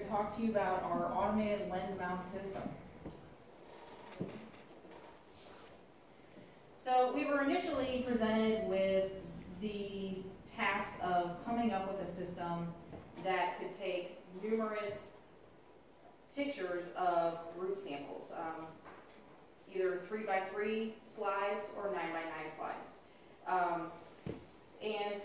to talk to you about our automated lens mount system. So we were initially presented with the task of coming up with a system that could take numerous pictures of root samples, either 3x3 slides or 9x9 slides. And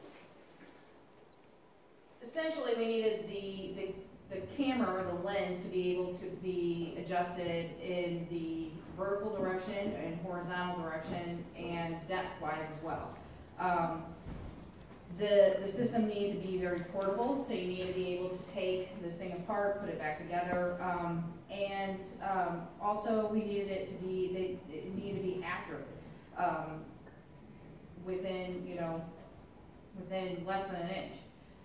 essentially we needed the camera or the lens to be able to be adjusted in the vertical direction and horizontal direction and depth-wise as well. The system needed to be very portable, so you need to be able to take this thing apart, put it back together, and also we needed it to be, it needed to be accurate within, you know, within less than an inch.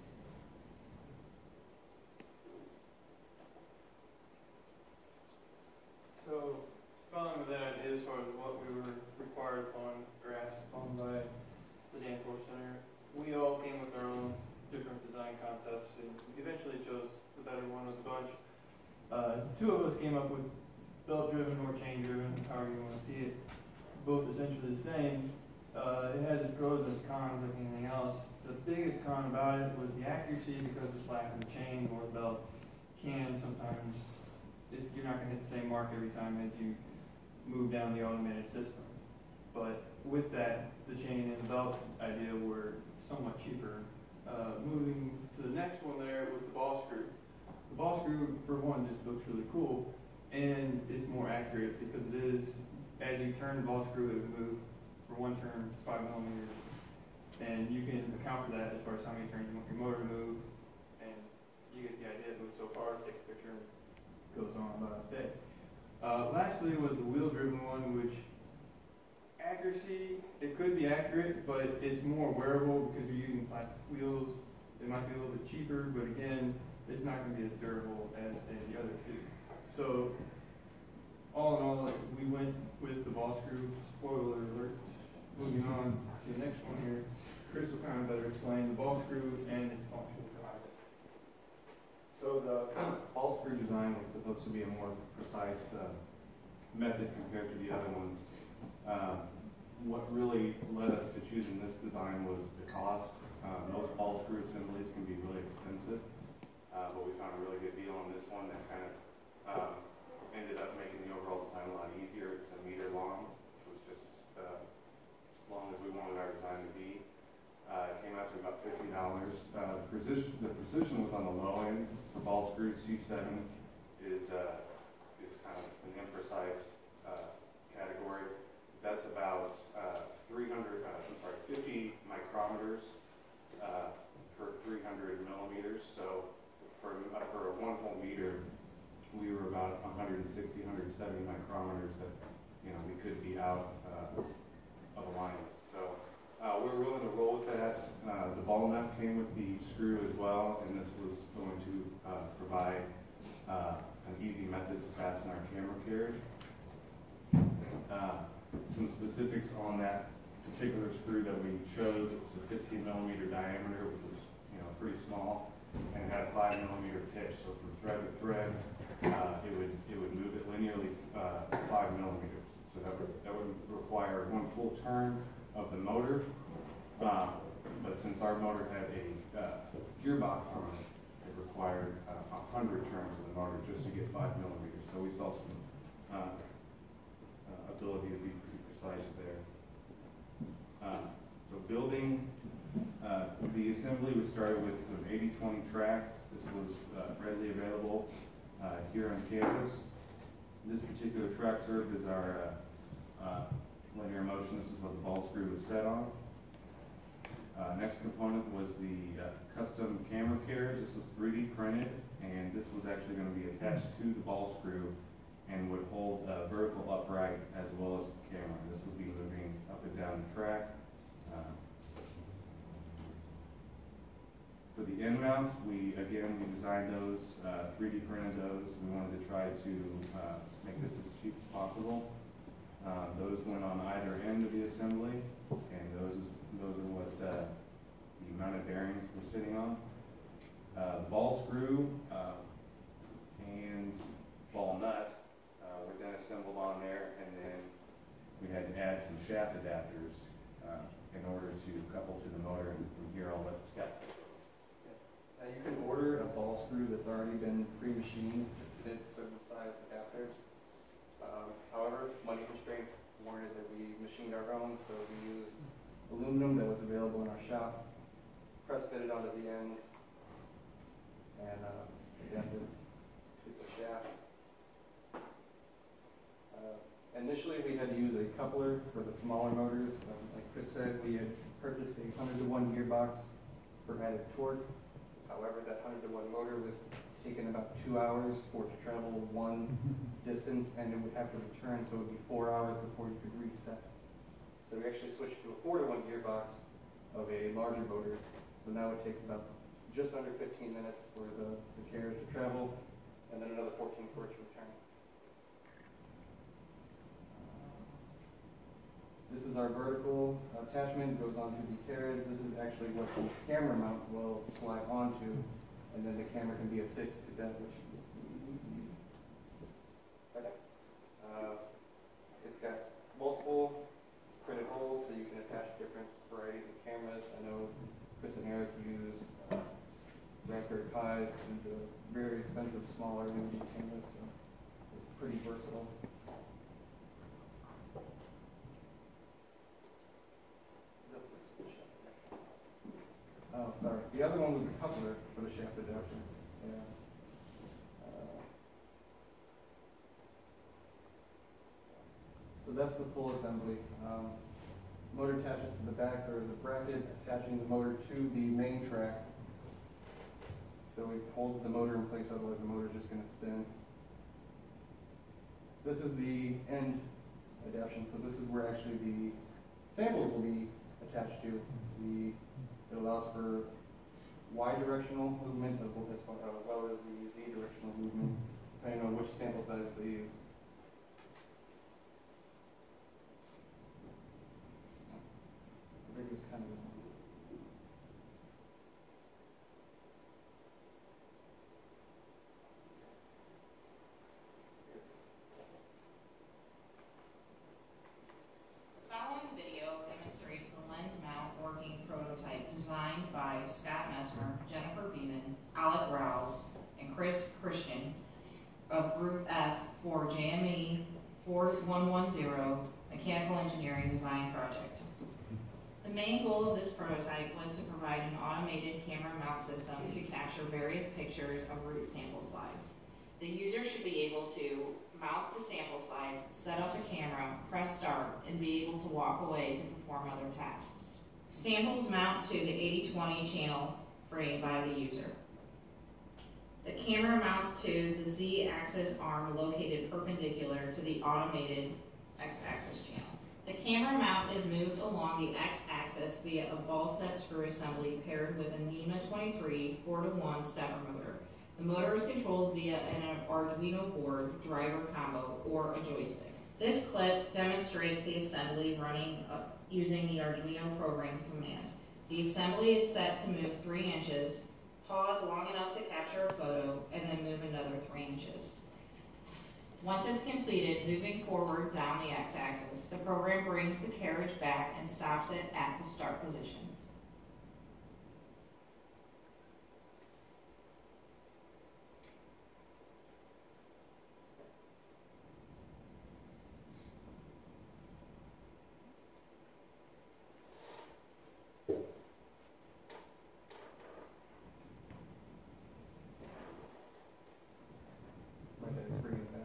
So, following with that idea as far as what we were required upon, or asked upon by the Danforth Center, we all came with our own different design concepts and eventually chose the better one of the bunch. Two of us came up with belt-driven or chain-driven, however you want to see it, both essentially the same. It has its pros and its cons like anything else. The biggest con about it was the accuracy, because the slack of the chain or the belt can sometimes, you're not going to hit the same mark every time as you move down the automated system. But with that, the chain and the belt idea were somewhat cheaper. Moving to the next one there was the ball screw. The ball screw, for one, just looks really cool, and it's more accurate because it is, as you turn the ball screw, it would move for one turn 5 millimeters. And you can account for that as far as how many turns you want your motor to move, and you get the idea. It moves so far, takes a picture, and goes on about its day. Lastly was the wheel-driven one, which accuracy, it could be accurate, but it's more wearable because you're using plastic wheels. It might be a little bit cheaper, but again, it's not going to be as durable as, say, the other two. So, all in all, we went with the ball screw. Spoiler alert. Moving on to the next one here. Chris will kind of better explain the ball screw and its function behind it. So the ball screw design was supposed to be a more precise method compared to the other ones. What really led us to choosing this design was the cost. Most ball screw assemblies can be really expensive, but we found a really good deal on this one that kind of ended up making the overall design a lot easier. It's a meter long, which was just as long as we wanted our design to be. It came out to about $50. The precision was on the low end. For ball screws, C7 is kind of an imprecise category. That's about 50 micrometers per 300 millimeters. So for a 1 whole meter, we were about 160, 170 micrometers that we could be out of alignment. So we're willing to roll with that. The ball nut came with the screw as well, and this was going to provide an easy method to fasten our camera carriage. Some specifics on that particular screw that we chose. It was a 15 millimeter diameter, which was pretty small, and it had a 5 millimeter pitch. So from thread to thread, it would move it linearly 5 millimeters. So that would require 1 full turn of the motor. But since our motor had a gearbox on it, it required 100 turns of the motor just to get 5 millimeters. So we saw some ability to be pretty precise there. So building the assembly, we started with an 80-20 track. This was readily available here on campus. This particular track served as our linear motion. This is what the ball screw was set on. Next component was the custom camera carriage. This was 3D printed, and this was actually going to be attached to the ball screw and would hold vertical upright as well as the camera. This would be moving up and down the track. For the end mounts, we designed those, 3D printed those. We wanted to try to make this as cheap as possible. Those went on either end of the assembly, and those are what the mounted bearings were sitting on. The ball screw, some shaft adapters in order to couple to the motor, and from here I'll let Scott. You can order a ball screw that's already been pre-machined to fit certain size adapters. However, money constraints warranted that we machined our own, so we used aluminum that was available in our shop, press fitted onto the ends, and adapted to the shaft. Initially, we had to use a coupler for the smaller motors. Like Chris said, we had purchased a 100-to-1 gearbox for added torque. However, that 100-to-1 motor was taking about 2 hours for it to travel one distance, and it would have to return, so it would be 4 hours before you could reset. So we actually switched to a 4-to-1 gearbox of a larger motor. So now it takes about just under 15 minutes for the carriage to travel, and then another 14 for it to return. This is our vertical attachment, goes onto the carriage. This is actually what the camera mount will slide onto, and then the camera can be affixed to that, which you can see. Okay. It's got multiple printed holes, so you can attach different varieties of cameras. I know Chris and Eric use Raspberry Pis to the very expensive smaller imaging cameras, so it's pretty versatile. Oh, sorry. The other one was a coupler for the shaft adapter. Yeah. So that's the full assembly. Motor attaches to the back. There is a bracket attaching the motor to the main track. So it holds the motor in place, otherwise the motor is just going to spin. This is the end adaptation. So this is where actually the samples will be attached to. It allows for Y-directional movement as well as the Z-directional movement, depending on which sample size they use. The video's kind of designed by Scott Messmer, Jennifer Beeman, Alec Rouse, and Chris Christian of Group F for JME 4110 Mechanical Engineering Design Project. The main goal of this prototype was to provide an automated camera mount system to capture various pictures of route sample slides. The user should be able to mount the sample slides, set up a camera, press start, and be able to walk away to perform other tasks. Samples mount to the 80/20 channel frame by the user. The camera mounts to the Z-axis arm located perpendicular to the automated X-axis channel. The camera mount is moved along the X-axis via a ball set screw assembly paired with a NEMA 23 4-to-1 stepper motor. The motor is controlled via an Arduino board, driver combo, or a joystick. This clip demonstrates the assembly running using the Arduino program command. The assembly is set to move 3 inches, pause long enough to capture a photo, and then move another 3 inches. Once it's completed, moving forward down the X-axis, the program brings the carriage back and stops it at the start position. bring it back.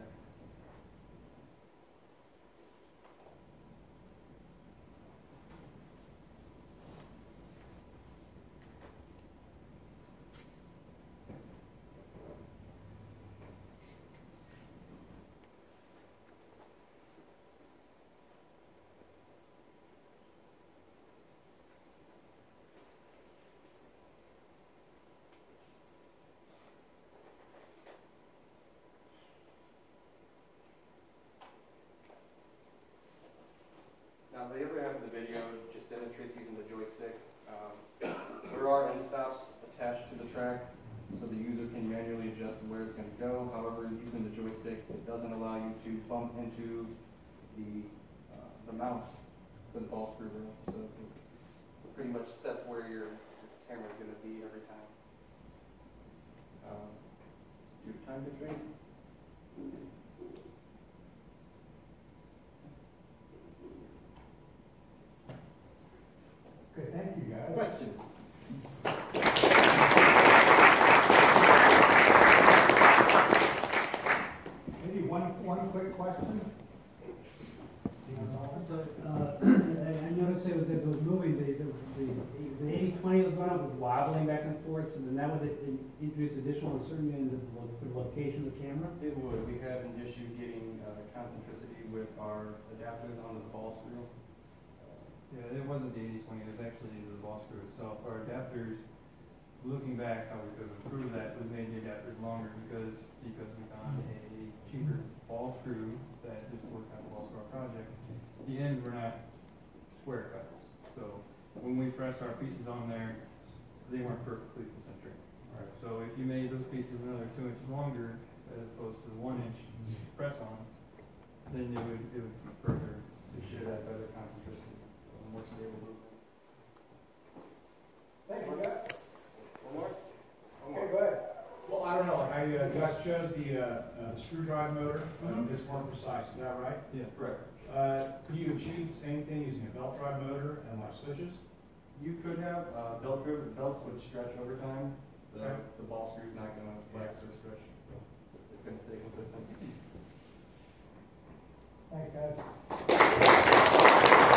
Now, the other half of the video just demonstrates using the joystick. There are end stops attached to the track, so the user can manually adjust where it's going to go. However, using the joystick, it doesn't allow you to bump into the mounts for the ball screw room, so it pretty much sets where your camera's gonna be every time. Due to time constraints. Okay, thank you, guys. Questions? Maybe one quick question. I noticed it was, as it was moving, the 80-20 was going up, was wobbling back and forth, so then that would introduce additional uncertainty in the location of the camera? It would. We had an issue getting concentricity with our adapters onto the ball screw. Yeah, it wasn't the 80-20, it was actually the ball screw itself. Our adapters, looking back, how we could improve that, we made the adapters longer because we found a cheaper ball screw that just worked on the ball screw project. The ends were not square cuts, so when we pressed our pieces on there, they weren't perfectly concentric. Right. So if you made those pieces another 2 inches longer, as opposed to the 1 inch press on, then it would further. It should have better concentricity, so more stable movement. Thank you, guys. One more? Okay, go ahead. Well, I don't know, like you guys chose the screw drive motor, it's more precise, is that right? Yeah. Correct. Could you achieve the same thing using a belt drive motor and like switches? You could have belts would stretch over time. Right. The ball screw's not going to flex or stretch, so it's going to stay consistent. Thanks, guys.